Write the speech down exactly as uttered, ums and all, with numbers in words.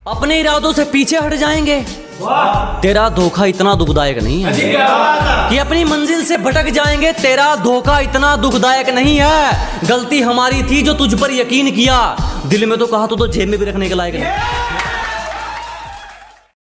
अपने इरादों से पीछे हट जाएंगे। तेरा धोखा इतना दुखदायक नहीं है कि अपनी मंजिल से भटक जाएंगे। तेरा धोखा इतना दुखदायक नहीं है। गलती हमारी थी जो तुझ पर यकीन किया। दिल में तो कहा तो, तो जेब में भी रखने के लायक नहीं।